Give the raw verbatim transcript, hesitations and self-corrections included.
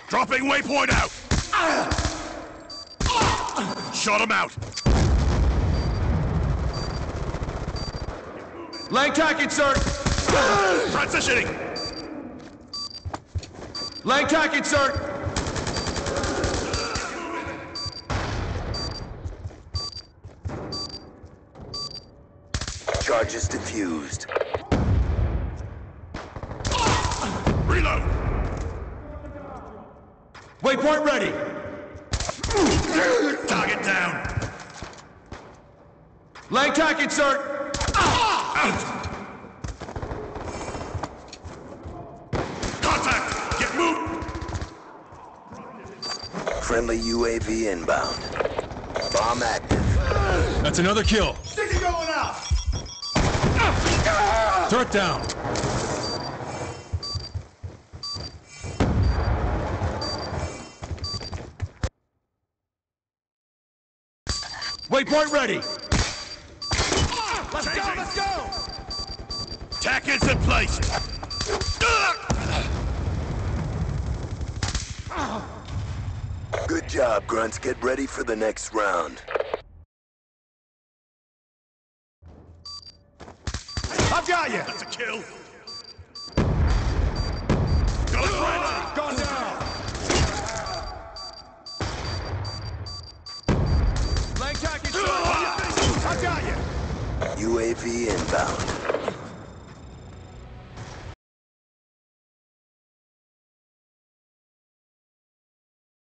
Dropping waypoint out! Shot him out! Laying tack insert! Transitioning! Laying tack insert! Charges diffused. Reload! Waypoint ready! Target down! Laying tack insert! Out! Contact! Get moved! Friendly U A V inbound. Bomb active. That's another kill. Sticky going out! Turret down. Waypoint ready. Let's go, let's go! Tack is in place! Good job, Grunts. Get ready for the next round. I've got you! That's a kill! Got a friendly! Gone down. Laying tack insert. I've got you! U A V inbound.